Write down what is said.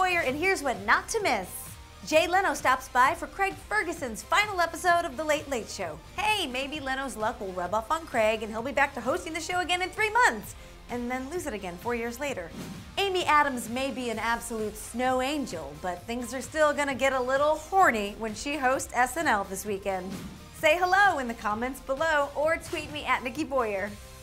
Boyer, and here's what not to miss. Jay Leno stops by for Craig Ferguson's final episode of The Late Late Show. Hey, maybe Leno's luck will rub off on Craig and he'll be back to hosting the show again in 3 months, and then lose it again 4 years later. Amy Adams may be an absolute snow angel, but things are still gonna get a little horny when she hosts SNL this weekend. Say hello in the comments below or tweet me at Nikki Boyer.